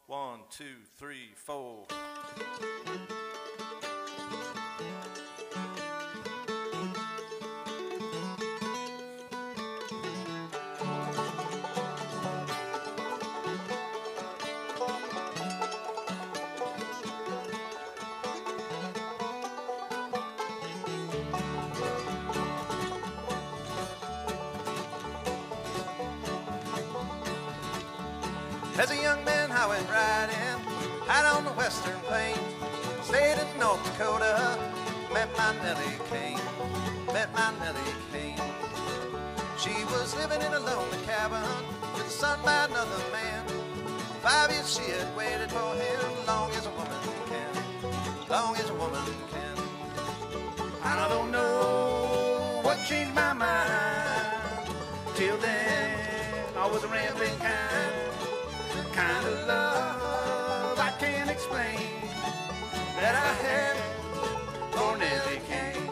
1, 2, 3, 4. As a young man, I went riding out on the western plains. Stayed in North Dakota, met my Nellie Kane, met my Nellie Kane. She was living in a lonely cabin with a son by another man. 5 years she had waited for him, long as a woman can, long as a woman can. And I don't know what changed my mind. Till then, I was a rambling kind of love I can't explain that I had for Nellie Kane.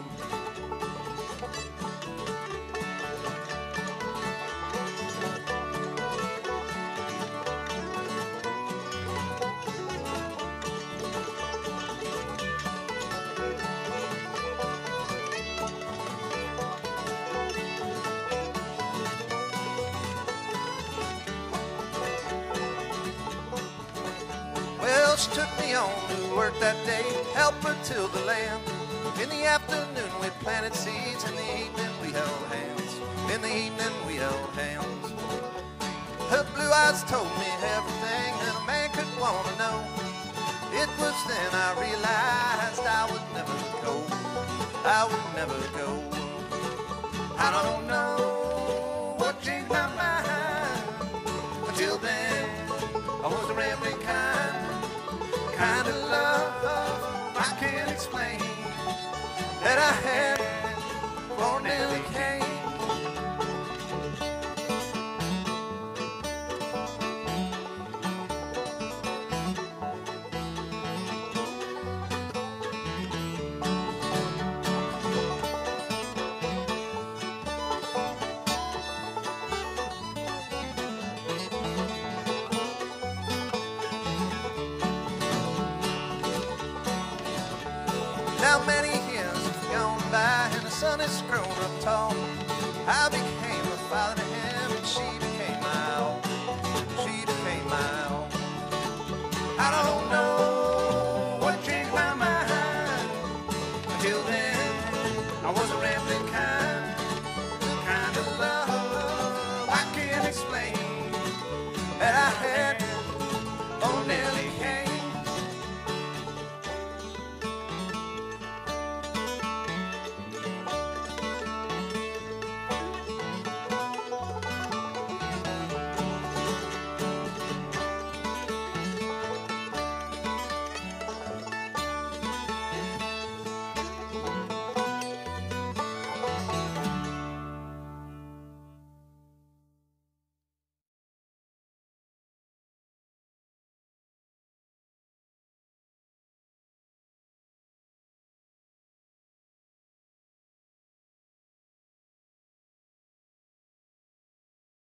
She took me on to work that day, help her till the land. In the afternoon we planted seeds, in the evening we held hands, in the evening we held hands. Her blue eyes told me everything that a man could want to know. It was then I realized I would never go, I would never go. I don't know what changed my mind. Until then I was a rambling kind of love I can't explain that I had for Nellie Kane. Now many years have gone by and the sun has grown up tall. I became a father to him and she became